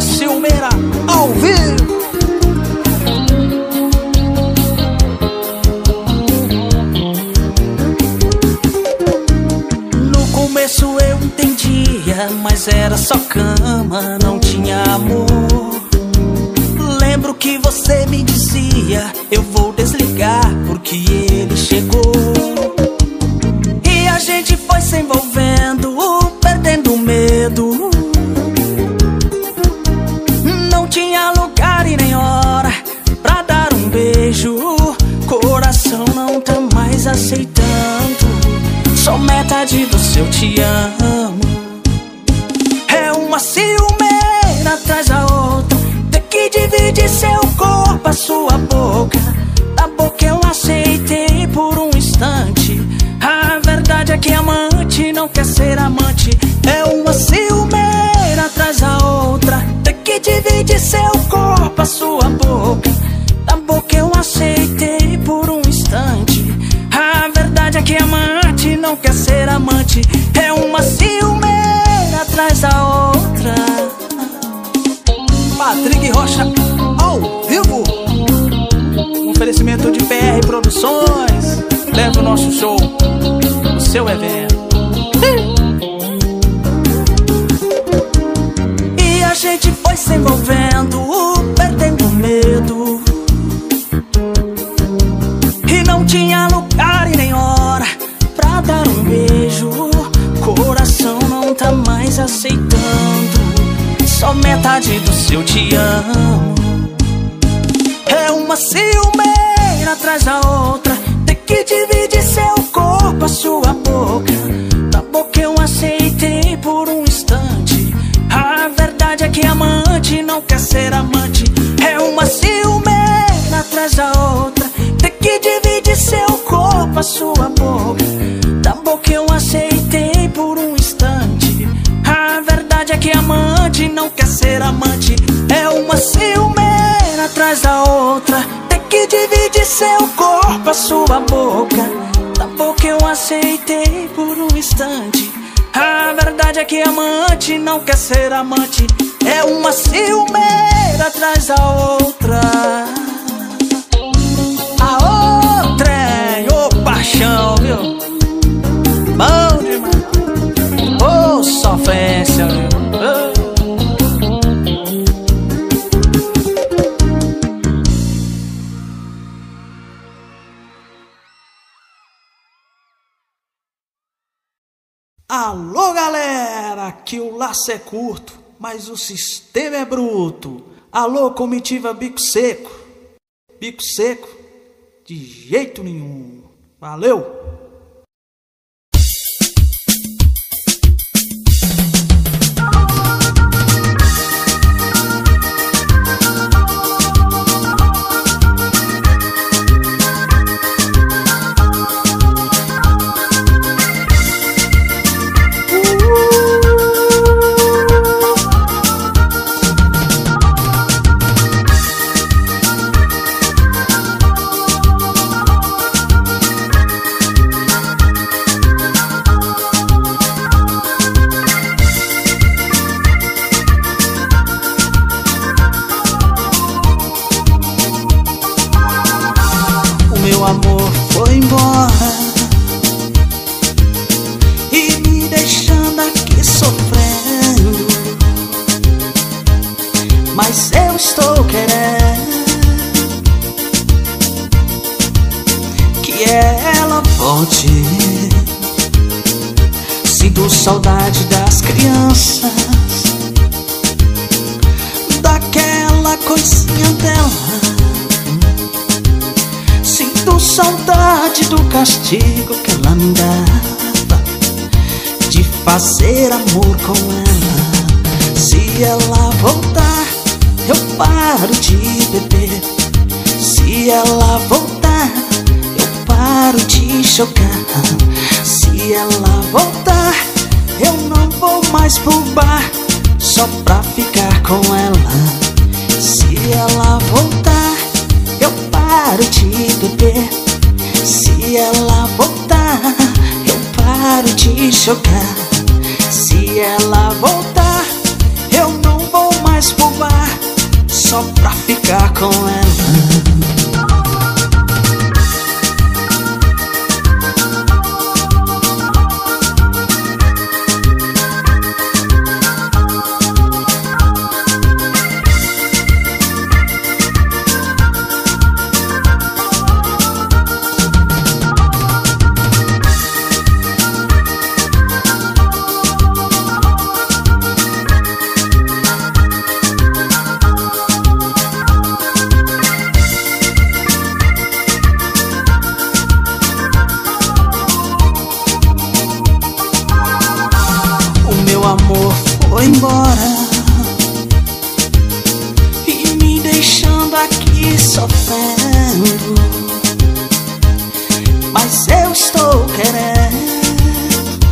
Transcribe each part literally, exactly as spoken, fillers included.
Ciumeira ao vivo. No começo eu entendia, mas era só cama, não tinha amor. Lembro que você me dizia, eu vou desligar porque ele chegou. E a gente foi se envolvendo, perdendo medo. Não tinha lugar e nem hora pra dar um beijo. Coração não tá mais aceitando, só metade do seu te amo. É uma ciumeira atrás da outra, ter que dividir seu corpo, a sua boca. Da boca eu aceitei por um instante. A verdade é que amante não quer ser amante. É uma ciumeira atrás da outra, ter que dividir seu corpo, a sua boca. Da boca eu aceitei por um instante. A verdade é que amante não quer ser amante. É uma ciumeira atrás da outra. Patrick Rocha ao vivo. Oferecimento de P R Produções. Leva o nosso show no seu evento. E a gente foi se envolvendo, perdendo medo. E não tinha lugar e nem hora pra dar um beijo. Coração não tá mais aceitando, só metade do seu te amo. É uma ciumeira atrás da outra, ter que dividir seu corpo, a sua boca. Da boca eu aceitei por um instante. A verdade é que amante não quer ser amante. É uma ciumeira atrás da outra, ter que dividir seu corpo, a sua boca. Da boca eu aceitei por um instante. A verdade é que amante não quer ser amante. É uma ciumeira atrás da outra, ter que dividir seu corpo, a sua boca. Da boca eu aceitei por um instante. A verdade é que amante não quer ser amante. É uma ciumeira atrás da outra. A outra é ô paixão, viu? Bom demais. Ô sofrência, viu? Oh. Alô galera, aqui o laço é curto, mas o sistema é bruto. Alô comitiva bico seco, bico seco, de jeito nenhum. Valeu! Meu amor foi embora e me deixando aqui sofrendo. Mas eu estou querendo que ela volte. Sinto saudade das crianças, daquela coisinha dela. Sinto saudade do castigo que ela me dava, de fazer amor com ela. Se ela voltar, eu paro de beber. Se ela voltar, eu paro de jogar. Se ela voltar, eu não vou mais pro bar só pra ficar com ela. Se ela voltar, eu paro de beber. Se ela voltar, eu paro de jogar. Se ela voltar, eu não vou mais pro bar com ela. Amor foi embora e me deixando aqui sofrendo, mas eu estou querendo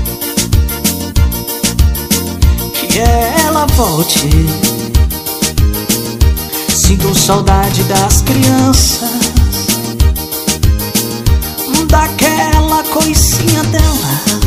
que ela volte. Sinto saudade das crianças, daquela coisinha dela.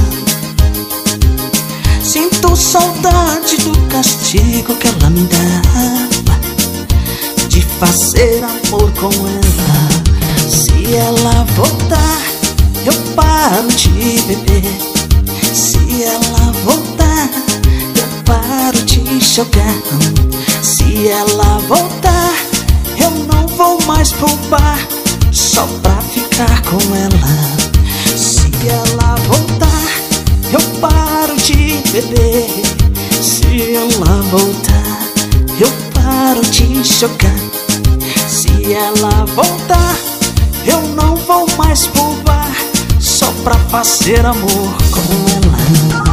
Sinto saudade do castigo que ela me dava, de fazer amor com ela. Se ela voltar, eu paro de beber. Se ela voltar, eu paro de jogar. Se ela voltar, eu não vou mais pro bar só pra ficar com ela. Se ela voltar, eu paro de beber. Se ela voltar, eu paro de jogar. Se ela voltar, eu não vou mais pro bar só pra fazer amor com ela.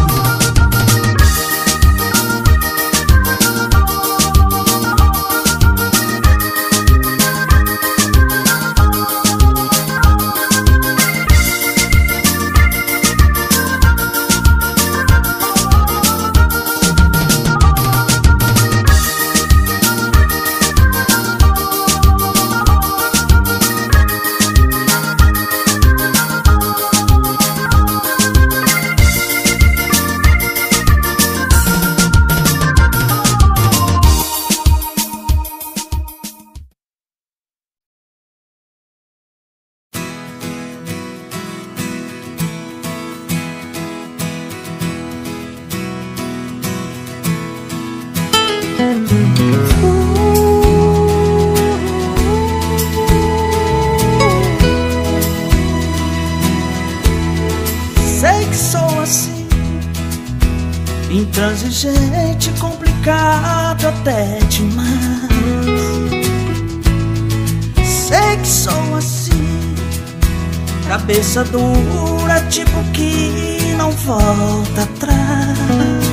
Sei que sou assim, intransigente, complicado até demais. Sei que sou assim, cabeça dura, tipo que não volta atrás.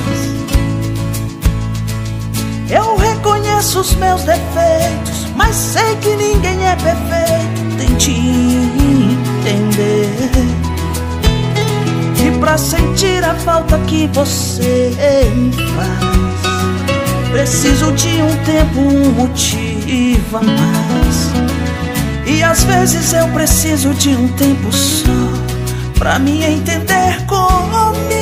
Eu reconheço os meus defeitos, mas sei que ninguém é perfeito. Tente entender que pra sentir a falta que você me faz, preciso de um tempo, um motivo a mais. E às vezes eu preciso de um tempo só pra me entender comigo.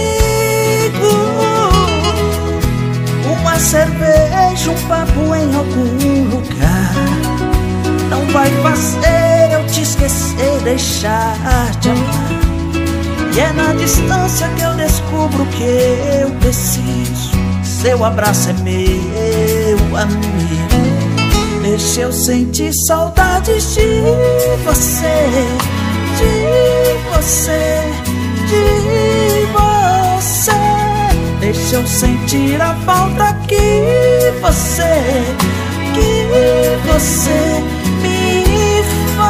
Uma cerveja, um papo em algum lugar não vai fazer eu te esquecer, deixar de amar. E é na distância que eu descubro que eu preciso. Seu abraço é meu amigo. Deixa eu sentir saudades de você, de você, de você. Deixa eu sentir a falta que você, que você me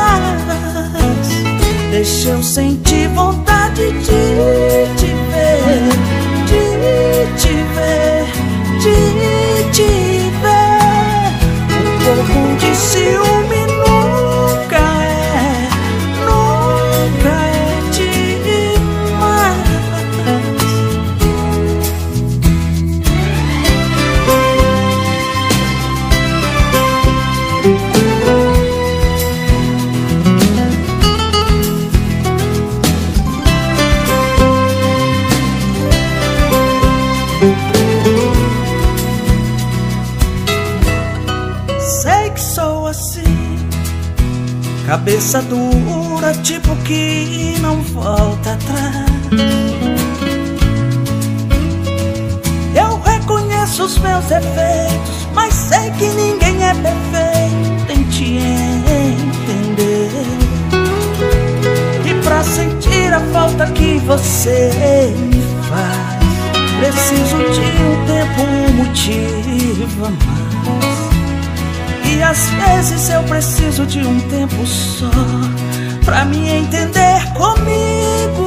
faz. Deixa eu sentir vontade de te ver, de te ver, de te ver. Um pouco de ciúme nunca é, nunca é demais. cabeça dura, tipo que não volta atrás. Eu reconheço os meus defeitos, mas sei que ninguém é perfeito. Tente entender. E pra sentir a falta que você me faz, preciso de um tempo, um motivo a mais. E às vezes eu preciso de um tempo só pra me entender comigo.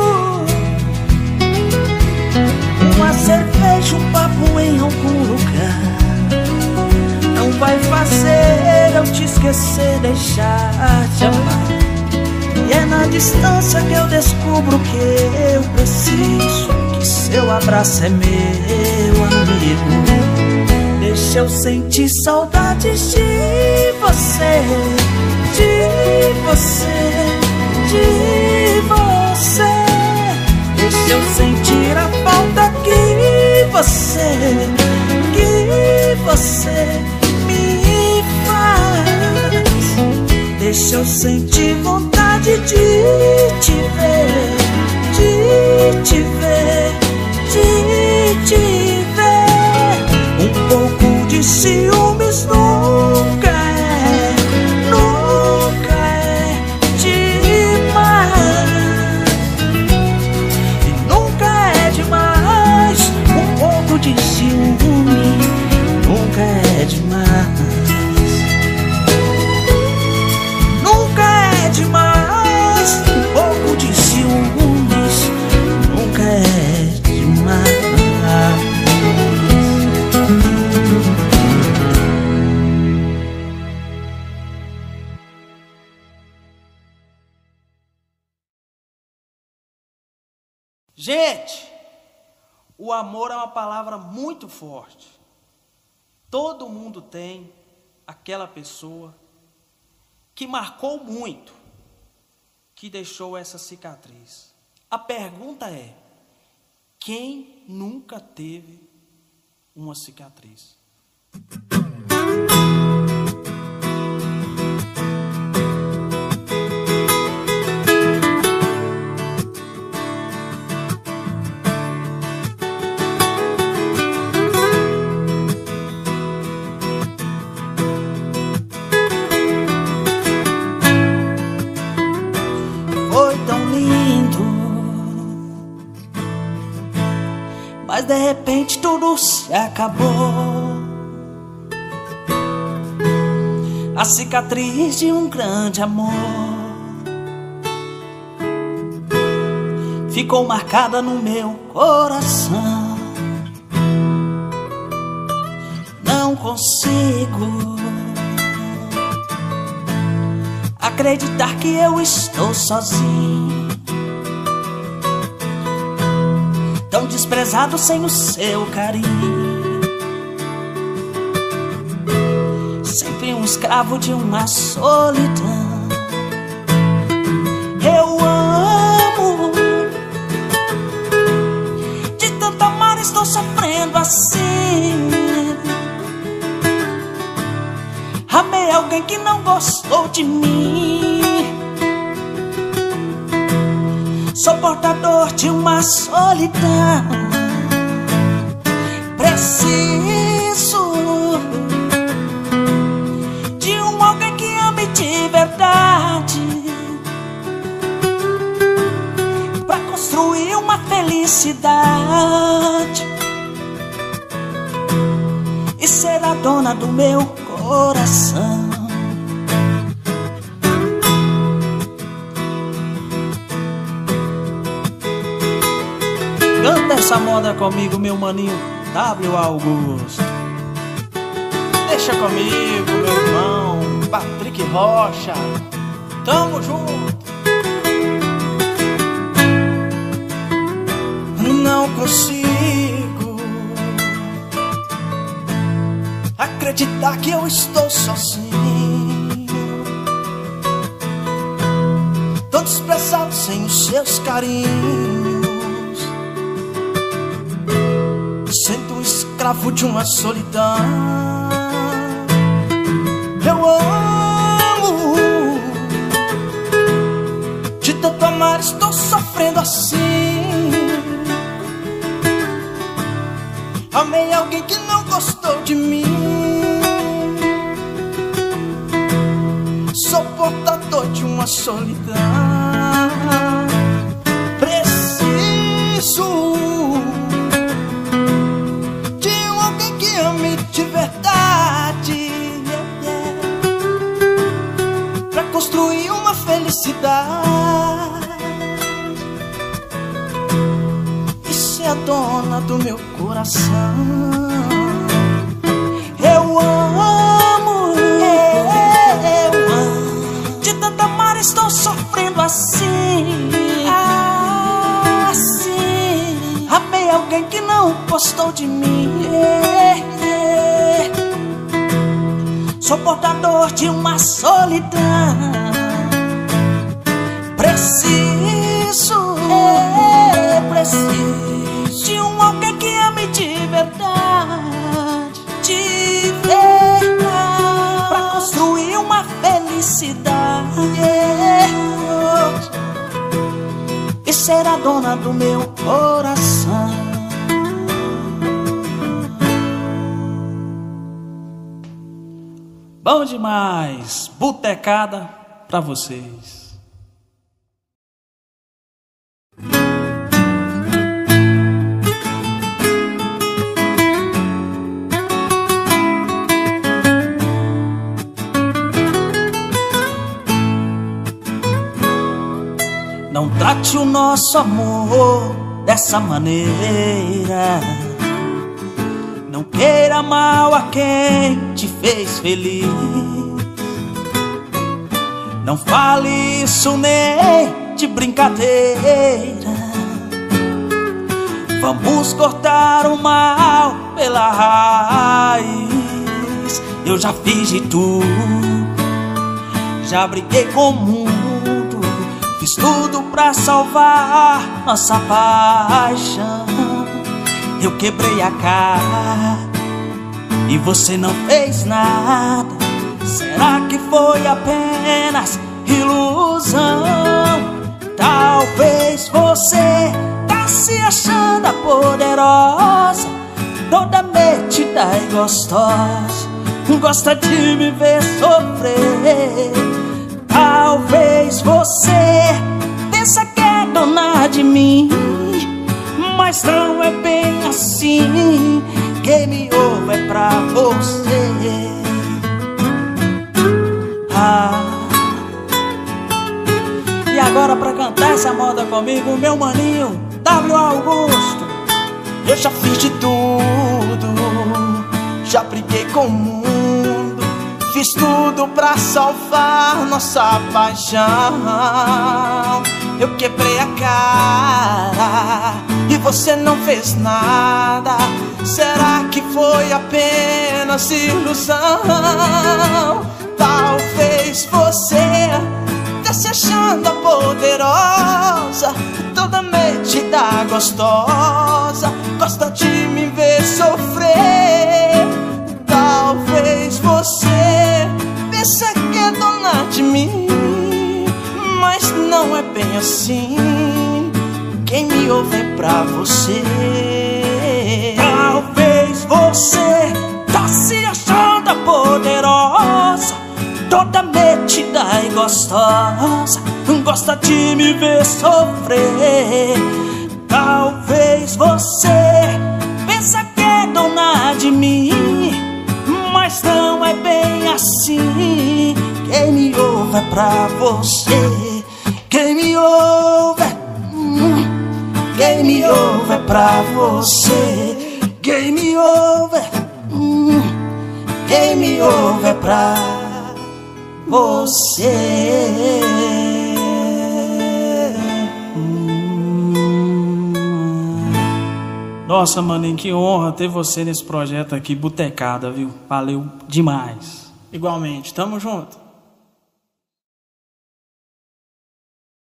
Uma cerveja, um papo em algum lugar não vai fazer eu te esquecer, deixar de amar. E é na distância que eu descubro que eu preciso, que seu abraço é meu amigo. Deixa eu sentir saudades de você, de você, de você. Deixa eu sentir a falta que você, que você me faz. Deixa eu sentir vontade de te ver, de te ver, de te ver. Um pouco de ciúmes nunca é, nunca é demais. E nunca é demais. Um pouco de ciúme nunca é demais. Nunca é demais. Um pouco de ciúmes nunca é demais. Gente, o amor é uma palavra muito forte. Todo mundo tem aquela pessoa que marcou muito, que deixou essa cicatriz. A pergunta é: quem nunca teve uma cicatriz? Mas de repente tudo se acabou. A cicatriz de um grande amor ficou marcada no meu coração. Não consigo acreditar que eu estou sozinho, tão desprezado sem o seu carinho, sempre um escravo de uma solidão. Eu amo, de tanto amar estou sofrendo assim. Amei alguém que não gostou de mim, sou portador de uma solidão. Preciso de um alguém que ame de verdade, pra construir uma felicidade e ser a dona do meu coração. Canta essa moda comigo, meu maninho W. Augusto. Deixa comigo, meu irmão Patrick Rocha. Tamo junto. Não consigo acreditar que eu estou sozinho, tão desprezado sem os seus carinhos, sendo um escravo de uma solidão. Eu amo, sofrendo assim. Amei alguém que não gostou de mim. Sou portador de uma solidão. Preciso de um alguém que ame de verdade, yeah, yeah, pra construir uma felicidade e ser a dona do meu coração. Eu amo, eu amo. De tanto amar estou sofrendo assim, assim. Amei alguém que não gostou de mim. Sou portador de uma solidão. Preciso, é, preciso de um alguém que ame de verdade, de verdade, pra construir uma felicidade e ser a dona do meu coração. Bom demais, butecada pra vocês. Não trate o nosso amor dessa maneira. Não queira mal a quem te fez feliz. Não fale isso nem de brincadeira. Vamos cortar o mal pela raiz. Eu já fiz de tudo, já briguei com o mundo, fiz tudo pra salvar nossa paixão. Eu quebrei a cara e você não fez nada. Será que foi apenas ilusão? Talvez você tá se achando a poderosa, toda metida e gostosa, gosta de me ver sofrer. Talvez você pensa que é dona de mim, mas não é bem assim. Game over pra você. Ah. E agora pra cantar essa moda comigo, meu maninho W Augusto. Eu já fiz de tudo, já briguei com o mundo, fiz tudo pra salvar nossa paixão. Eu quebrei a cara e você não fez nada. Será que foi apenas ilusão? Talvez você tá se achando a poderosa, toda metida gostosa, gosta de me ver sofrer. Talvez você pensa que é dona de mim, mas não é bem assim. Quem me ouve é pra você. Talvez você tá se achando a poderosa, toda metida e gostosa, gosta de me ver sofrer. Talvez você pensa que é dona de mim, mas não é bem assim. Quem me ouve é pra você. Quem me ouve, quem me ouve é pra você. Quem me ouve, quem me ouve é pra você. Nossa, maninho, que honra ter você nesse projeto aqui, Butecada, viu? Valeu demais. Igualmente, tamo junto.